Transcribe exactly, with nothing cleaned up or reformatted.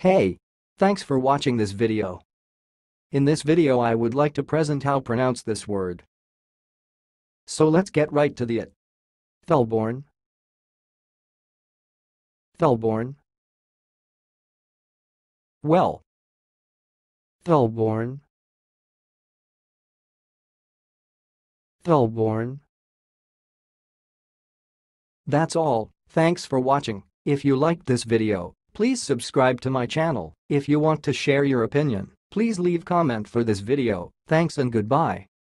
Hey! Thanks for watching this video. In this video I would like to present how pronounce this word. So let's get right to the it. Thulborn. Thulborn. Well. Thulborn. Thulborn. That's all, thanks for watching. If you liked this video, please subscribe to my channel. If you want to share your opinion, please leave comment for this video. Thanks and goodbye.